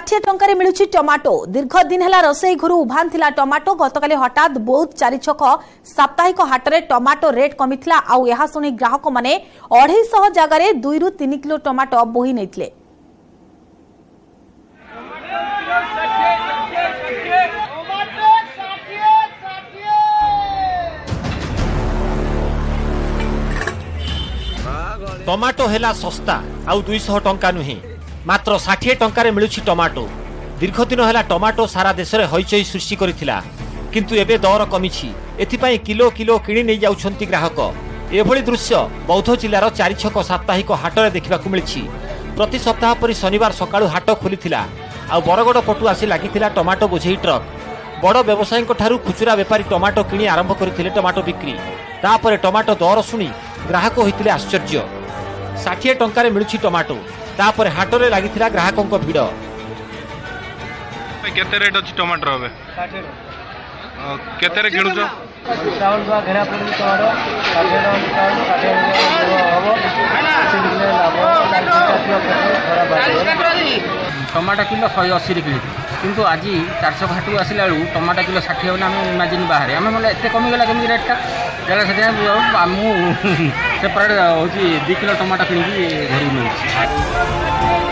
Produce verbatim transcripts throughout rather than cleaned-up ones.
षाठी टंकार मिलुछि टमाटो। दीर्घ दिन है रसई घर उभान थिला टमाटो। गतकाली हठात बहुत चारि छक साप्ताहिक हाटरे टमाटो रेट कमिथिला। आउ यहा सुनी ग्राहक माने अढ़ाई सौ जगार दुई रु तीन किलो टमाटो बोही नैथिले। टमाटो हेला सस्ता आउ दुई सौ टंका नुहे मात्र षाठी टंकार मिलुछि टमाटो। दीर्घ दिन है टमाटो सारा देश में हईचई सृष्टि करथिला किंतु एबे दर कमिछि। एथिपाई किलो किलो किणी नै जाउछंती ग्राहक। एभली दृश्य बौद्ध जिलार चारि छक साप्ताहिक हाटरे देखिबाकू मिलिछि। प्रति सप्ताह परि शनिवार सकाळु हाट खोलिथिला। आ बरगड़ पटु आसी लागिथिला टमाटो बोझेई ट्रक। बड़ व्यवसायीक ठारू खुचुरा बेपारी टमाटो किणी आरंभ करथिले टमाटो बिक्री। तापरे टमाटो दर सुनी ग्राहक होइथिले आश्चर्य। षाठी टंकार मिलुछि टमाटो। तापरे हाटरे लागिथिला ग्राहकक भिड़। केते रेट अछि टमाटर हबे षाठी केते रे किणुछ चावल बा घेरा पड़ी टमाटर षाठी टमाटर षाठी हबो अस्सी किलो लाभ टमाटर किलो एक सौ अस्सी किलो किंतु आज चार सौ घाटू आसला बेलू टमाटर किलो षाठी हम आम इमाजिन बाहर आम मतलब एत कमिगला केमी रेटा जगह से सेपरेट हूँ दु किलो टमाटर किणी घर नौ।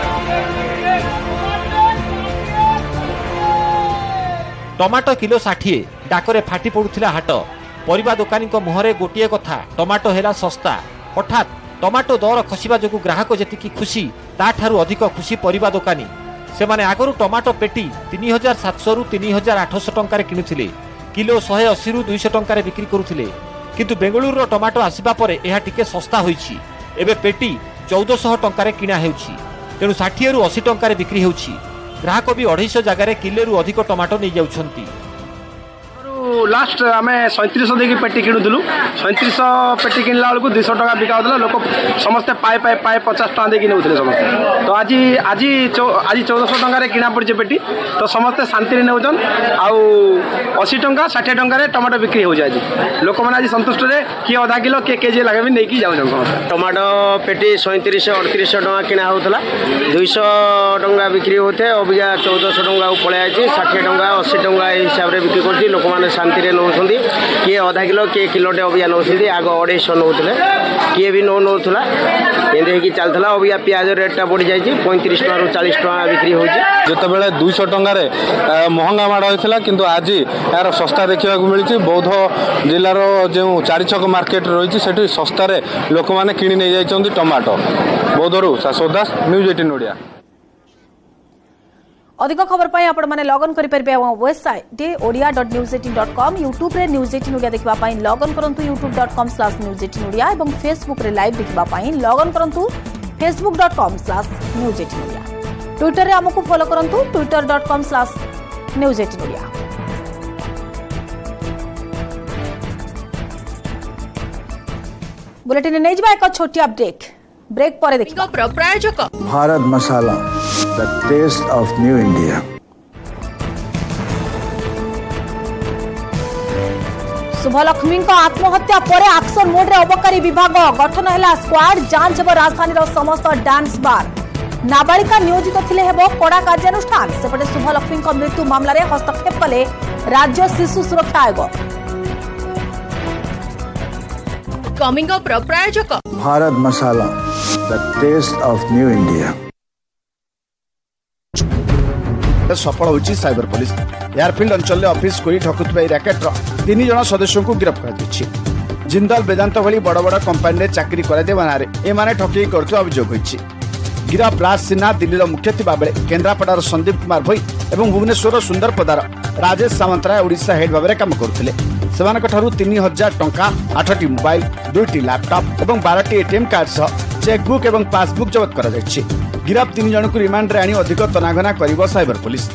टमाटो किलो षाठी डाकरे फाटी पड़ुथिला हाट। परिबा दोकानी मुहरे गोटे कथा टमाटो हेला सस्ता। हठात टमाटो दर खसिबा जोगु ग्राहक जेतिकी खुशी ताठारु अधिक खुशी परिबा दोकानी। सेमाने आगरु टमाटो पेटी तीन हजार सात सौ रु तीन हजार आठ सौ टंकार किणुथिले। किलो एक सौ अस्सी रु दो सौ टंकार बिक्री करुथिले किंतु बेंगलुरु टमाटो आसिबा परे एहा टिके सस्ता होईछि। एबे पेटी चौदह सौ टंकार किणा हेउछि तेणु षाठी रु अस्सी टंकार बिक्री हेउछि। ग्राहक भी अढ़ाई सौ जगार किले रु अधिक टमाटो नहीं जाउछंती। लास्ट आम सैंतीस देकी पेटी किणुलु सैंतीस पेटी किणला बेलू दुई टका बिका लोक समस्ते पाए पाए पाए पचास टाँग देकी नौते समस्ते। तो आज आज आज चौदह टकर किणा पड़ी पेटी तो समस्ते शांति नौन आउ अशी टंका षाठी टंकार टमाटो बिक्री हो आज लोक मैंने आज सन्तुष्ट किए अधा किलो किए केजी लगे भी नहीं जाऊँ समस्ते। टमाटो पेटी सैंतीस अड़तीस टका किणा होता दुईश टंका बिक्री होते अबिका चौदह टंका पलि आई षाठी टंका अशी टंका हिसाब से बिक्री कर लोक मैंने शांति नौ किए अधा किलो किए किलोटे अबिया नौ आग अढ़ाई नौते किए भी नौ नौला एमती चलता अबिया पियाज रेटा बढ़ी जाए पैंतीस टू चालीस टका बिक्री होते दुईश टंकार महंगा माड़ होता किंतु आज यार सस्ता देखा मिली। बौद्ध जिलार जो चारि छक मार्केट रही है सस्तार लोक मैंने किणी नहीं जाइए टमाटो। बौद्धरू शाश्वत दास न्यूज अठारह ओडिया। अधिक खबर पाई आपण माने लॉग इन करि परबे website Odia dot news eighteen dot com. YouTube रे न्यूज एटीन ओडिया देखबा पाई लॉग इन करंतु YouTube dot com slash news eighteen Odia एवं फेसबुक रे लाइव देखबा पाई लॉग इन करंतु Facebook dot com slash news eighteen Odia. Twitter रे हमकु फॉलो करंतु Twitter dot com slash news eighteen Odia. Bulletin नै जबा एक छोटी अपडेट ब्रेक पर देखिबा। प्रायोजक Bharat Masala the taste of new India. Subhalakshmi आत्महत्या पर एक्शन मोड रे अबकारी विभाग गठन है स्क्वाड। जांच हेब राजधानी समस्त डांस बार। नाबालिका नियोजित थिले हेब कड़ा कार्यानुष्ठान। सेपटे शुभलक्ष्मी मृत्यु मामला हस्तक्षेप कले राज्य शिशु सुरक्षा आयोग। कमिंग अप प्रायोजक Bharat Masala the taste of new India. सफल होची साइबर पुलिस। एयरफील्ड अंचल ऑफिस कोई ठकुतबाई रैकेट तीन जन सदस्यों को गिरफ्त कर जिंदल वेदांत भली बड़ बड़ कंपानी में चाकरी करारे एमाने ठकई कर अभियोग होईछि। गिरफ राज सिन्हा दिल्ली मुख्य थिबा बेले केन्द्रापड़ार संदीप कुमार भोई और भुवनेश्वर सुंदर पदार राजेश सामंतराय ओडिशा हेड भाव में काम करते। तीन हजार टंका आठटी मोबाइल दुईटी लैपटॉप और बारह एटीएम कार्ड सह चेकबुक और पासबुक जबत कर गिरफ तीन जन को रिमांड रे आनी अधिक तनाघना कर साइबर पुलिस।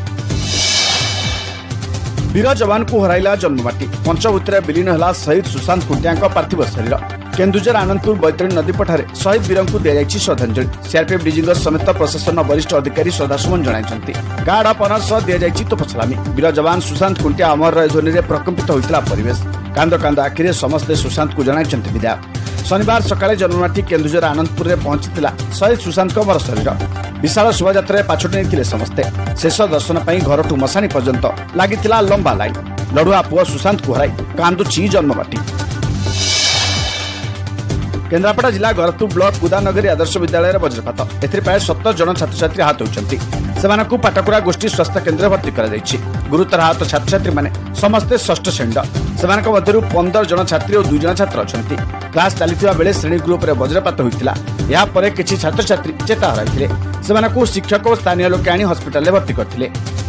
वीर जवान को हराइला जन्ममाटी। पंचभूत विलीन है शहीद सुशांत खुंटिया पार्थिव शरीर। केन्दुझर आनंदपुर बैतरणी नदी पठारे शहीद वीर को दिया श्रद्धांजलि। सीआरपीएफ डीजी समेत प्रशासन वरिष्ठ अधिकारी श्रद्धासुमन जणाइछन्ति। गार्ड अफ ऑनर सह दिया तोप सलामी। वीर जवान सुशांत खुंटिया अमर रहे ध्वनि में प्रकम्पित होता परिवेश। कांद कांद आखिरे समस्ते सुशांत को जणाइछन्ति विदाय। शनिवार सकाळे जन्ममाटी केन्दुझर आनंदपुर में पहुंची शहीद सुशांत अमर शरीर। विशाल शोभायात्रा पाछोटी नहीं समस्ते शेष दर्शन पर घर ठू मशाणी पर्यंत लगी लंबा लाइन लड़ुआ पुआ सुशांत को हराई कांदुची जन्मबाटी। केन्द्रापड़ा जिला गरतु ब्लॉक कुदानगरी आदर्श विद्यालय वज्रपात एथि प्राय सत्तर जन छात्र छात्री आहत होती सेमानकु पाटकुरा गोष्ठी स्वास्थ्य केन्द्र भर्ती कर गुरुतर आहत छात्र छात्री माने समस्ते षष्ठ श्रेणी सेमानक मध्यरु पंद्रह जन छात्री और दुई जन छात्र अछंती। क्लास चलीथिबा बेले श्रेणी ग्रुप रे वज्रपात होइतिला। या परे किछि छात्र छात्री चेता हराइथिले सेमानकु शिक्षक और स्थानीय लोक आनी हॉस्पिटल रे भर्ती करथिले।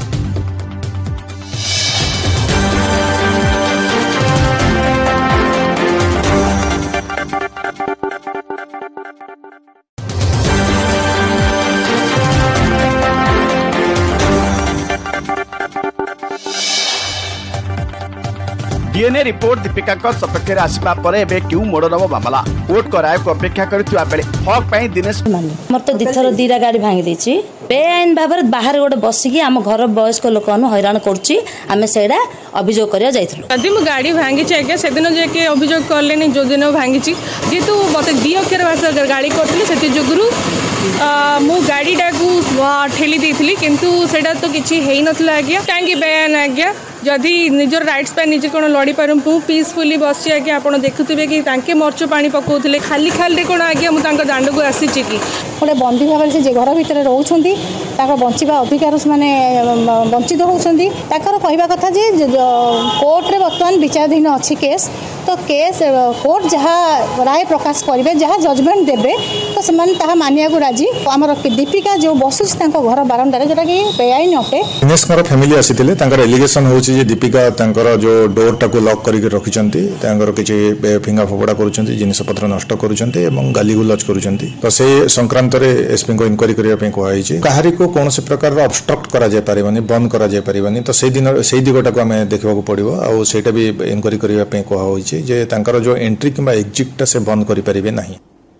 डीएनए रिपोर्ट दीपिका सपक्ष आसवा पर एबे क्यों मोड़ नब मामला कोर्ट को राय को अपेक्षा करथिबा बेले हक पई दिनेश मोर तो दिथर दीरा गाड़ी भांगी देछि बेआईन भाव बाहर गोटे बसिकी आम घर वयस्क लोक हैरान करुच्ची आम से अभियोग कर जदि मु गाड़ी भांगी आज्ञा से दिन जाके अभियोग कले जो दिन भांगी जेहेतु मत दी अक्षर भाषा गाड़ी करी से जुगुरु मु गाड़ीटा को ठेली देती किंतु सेटा तो किसी है नाला आज्ञा कहीं बेआईन आज्ञा जदि निजर राइट्स पे निजे कौन लड़ी पार पीसफुली बस आज्ञा आप देखुए कि तांके मर्च पानी पकाउले खाली खाली कौन आज्ञा मुझे दांड को आसी कि गोटे बंदी भाव से घर भितर रोच बंचा अधिकार माने वंचित होती कहवा कथा जे कोर्ट रे बर्तमान विचाराधीन अच्छी केस तो केस कोर्ट जहाँ राय प्रकाश करेंगे जहाँ जजमेंट देवे तो से मानिया को राजी आमर दीपिका जो बसुच घर बारंडार जोटा कि बेआईन अटे। दिनेश फैमिली आसी एलिगेशन हो दीपिका जो डोर टाक लॉक करके रखिंट किसी फिंगा फोपड़ा कर जिनपतर नष्ट कर गाली गुलज कर संक्रांत एसपी को इनक्वारी करने कहुई कहारी को कौन से प्रकार अबस्ट्रक्ट करा बंद करा तो से दिन से दिगटा को आम देखा पड़ो आईटा भी इनक्वारी करने कहुई जे तांकर जो एंट्री किंबा एग्जिट से बंद करि परिबे नाही।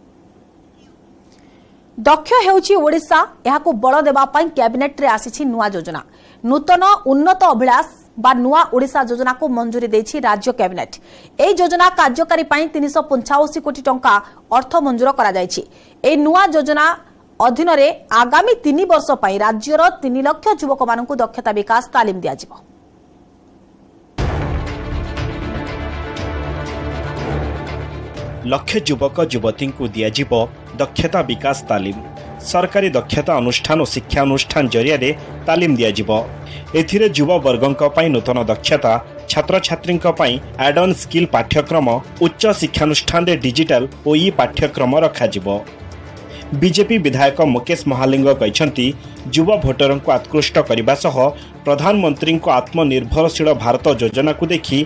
दक्ष हेउची ओडिशा एहाको बळ देबा पई कैबिनेट रे आसीछि नुवा योजना नूतन उन्नत अभिलाष बा नुआ ओडिशा योजना को मंजूरी देछि राज्य कैबिनेट। ए योजना कार्यकारी पई तीन सौ पचासी कोटी टंका अर्थ मंजूर करा जायछि। ए नुआ योजना अधीन रे आगामी तीन वर्ष पई राज्यर तीन लाख युवक मानकु दक्षता विकास तालीम दिया जिवो। लक्ष युवक युवती को दिज्व दक्षता विकास तालीम सरकारी दक्षता अनुष्ठान और शिक्षा अनुष्ठान जरिया तालीम दिज्व एथिरे युव वर्गों पई नूतन दक्षता छात्र छात्री एड ऑन स्किल पाठ्यक्रम उच्च शिक्षानुष्ठान रे डिजिटल और ई पाठ्यक्रम रखाजिवो। बीजेपी विधायक मुकेश महालिंग कहते युवा भोटर को आकृष्ट करने सह प्रधानमंत्री को आत्मनिर्भरशील भारत योजना को देखि